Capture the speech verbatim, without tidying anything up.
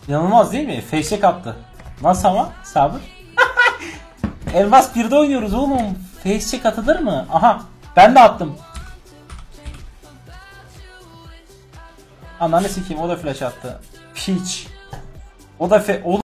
İnanılmaz değil mi? Facecheck attı. Nasıl ama? Sabır. Elmas birde oynuyoruz oğlum. Facecheck atılır mı? Aha. Ben de attım. Ananı sikeyim, o da flash attı. Piç. O da fe... O